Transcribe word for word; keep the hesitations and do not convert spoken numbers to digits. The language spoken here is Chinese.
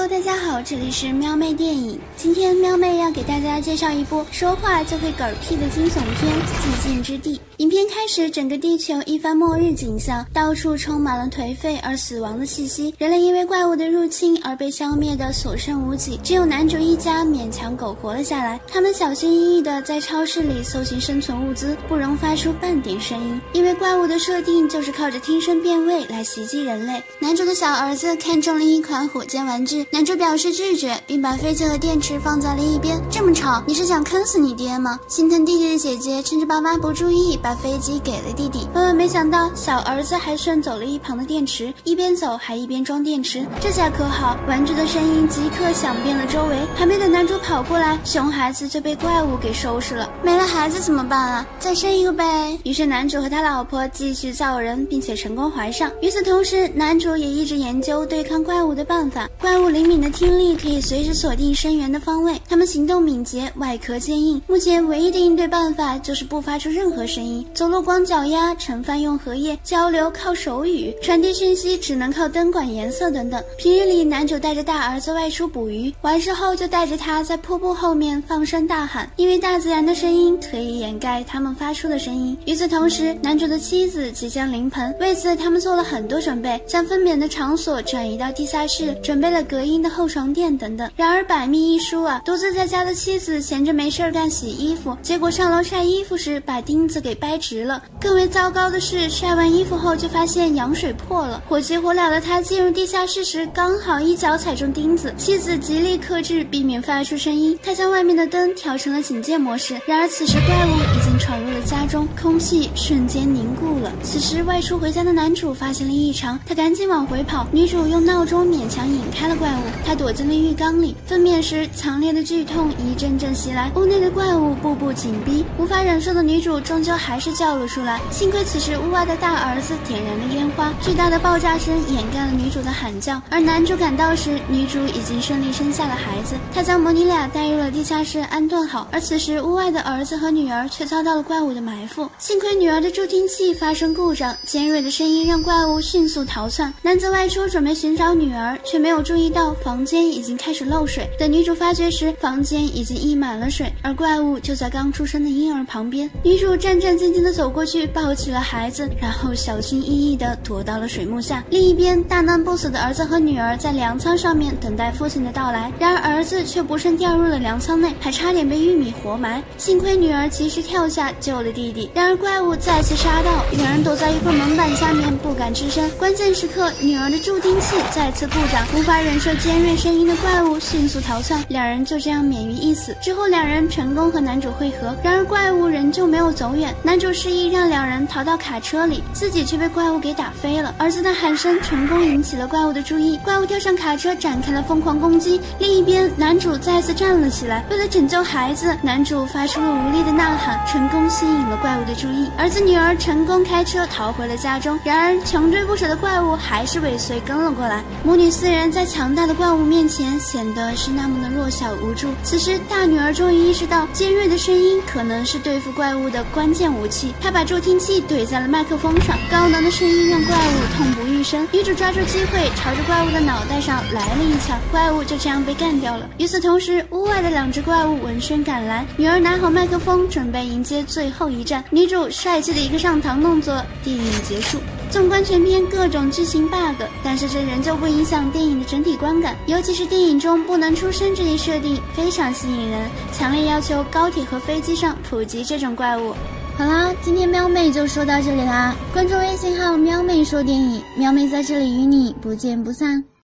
Hello， 大家好，这里是喵妹电影。今天喵妹要给大家介绍一部说话就会嗝屁的惊悚片《寂静之地》。影片开始，整个地球一番末日景象，到处充满了颓废而死亡的气息，人类因为怪物的入侵而被消灭的所剩无几，只有男主一家勉强苟活了下来。他们小心翼翼地在超市里搜寻生存物资，不容发出半点声音，因为怪物的设定就是靠着听声辨位来袭击人类。男主的小儿子看中了一款火箭玩具，男主表示拒绝，并把飞机和电池放在了一边。这么吵，你是想坑死你爹吗？心疼弟弟的姐姐趁着爸妈不注意，把飞机给了弟弟。万万没想到，小儿子还顺走了一旁的电池，一边走还一边装电池。这下可好，玩具的声音即刻响遍了周围。还没等男主跑过来，熊孩子就被怪物给收拾了。没了孩子怎么办啊？再生一个呗。于是男主和他老婆继续造人，并且成功怀上。与此同时，男主也一直研究对抗怪物的办法。怪物灵敏的听力可以随时锁定声源的方位，他们行动敏捷，外壳坚硬。目前唯一的应对办法就是不发出任何声音，走路光脚丫，盛饭用荷叶，交流靠手语，传递讯息只能靠灯管颜色等等。平日里，男主带着大儿子外出捕鱼，完事后就带着他在瀑布后面放声大喊，因为大自然的声音可以掩盖他们发出的声音。与此同时，男主的妻子即将临盆，为此他们做了很多准备，将分娩的场所转移到地下室，准备了隔音的厚床垫等等。然而百密一疏啊，独自在家的妻子闲着没事干洗衣服，结果上楼晒衣服时把钉子给掰直了。更为糟糕的是，晒完衣服后就发现羊水破了，火急火燎的他进入地下室时刚好一脚踩中钉子，妻子极力克制避免发出声音，他将外面的灯调成了警戒模式。然而此时怪物已经闯入了家中，空气瞬间凝固了。此时外出回家的男主发现了异常，他赶紧往回跑，女主用闹钟勉强引开了怪物，他躲进了浴缸里。分娩时强烈的剧痛一阵阵袭来，屋内的怪物步步紧逼，无法忍受的女主终究还是叫了出来。幸亏此时屋外的大儿子点燃了烟花，巨大的爆炸声掩盖了女主的喊叫。而男主赶到时，女主已经顺利生下了孩子，他将母女俩带入了地下室安顿好。而此时屋外的儿子和女儿却遭到了怪物的埋伏，幸亏女儿的助听器发生故障，尖锐的声音让怪物迅速逃窜。男子外出准备寻找女儿，却没有注意到房间已经开始漏水，等女主发觉时，房间已经溢满了水，而怪物就在刚出生的婴儿旁边。女主战战兢兢地走过去，抱起了孩子，然后小心翼翼地躲到了水幕下。另一边，大难不死的儿子和女儿在粮仓上面等待父亲的到来，然而儿子却不慎掉入了粮仓内，还差点被玉米活埋。幸亏女儿及时跳下救了弟弟，然而怪物再次杀到，两人躲在一块门板下面不敢吱声。关键时刻，女儿的助听器再次故障，无法忍受尖锐声音的怪物迅速逃窜，两人就这样免于一死。之后两人成功和男主会合，然而怪物仍旧没有走远，男主示意让两人逃到卡车里，自己却被怪物给打飞了。儿子的喊声成功引起了怪物的注意，怪物跳上卡车展开了疯狂攻击。另一边，男主再次站了起来，为了拯救孩子，男主发出了无力的呐喊，成功吸引了怪物的注意。儿子女儿成功开车逃回了家中，然而穷追不舍的怪物还是尾随跟了过来。母女四人在强大的怪物面前显得是那么的弱小无助。此时大女儿终于意识到尖锐的声音可能是对付怪物的关键武器，她把助听器怼在了麦克风上，高能的声音让怪物痛不欲生。女主抓住机会朝着怪物的脑袋上来了一枪，怪物就这样被干掉了。与此同时，屋外的两只怪物闻声赶来，女儿拿好麦克风准备迎接最后一战，女主帅气的一个上膛动作，电影结束。纵观全片各种剧情 bug， 但是这仍旧不影响电影的整体观感，尤其是电影中不能出声这一设定非常吸引人，强烈要求高铁和飞机上普及这种怪物。好啦，今天喵妹就说到这里啦，关注微信号喵妹说电影，喵妹在这里与你不见不散。